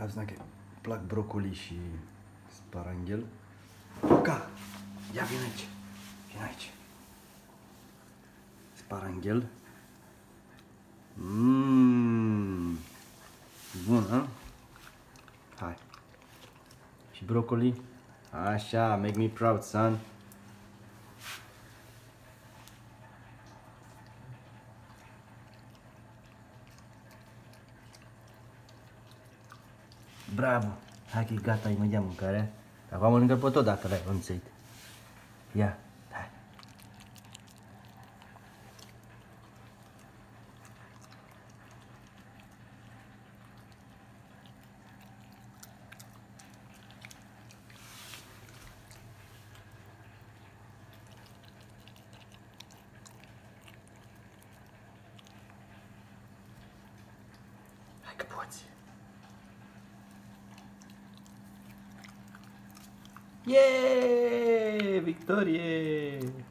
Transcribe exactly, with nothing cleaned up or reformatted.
Azi dacă plac brocoli și sparanghel. Luca, ia vin aici. Vin aici. Sparanghel. Mmm. Bun, ha? Hai. Și brocoli. Așa, make me proud, son. Bravo! Hai că e gata imediat mâncarea. Acum mănâncă pe tot dacă l-ai înțelit. Ia, hai. Hai că poți. Yeee! Victorie!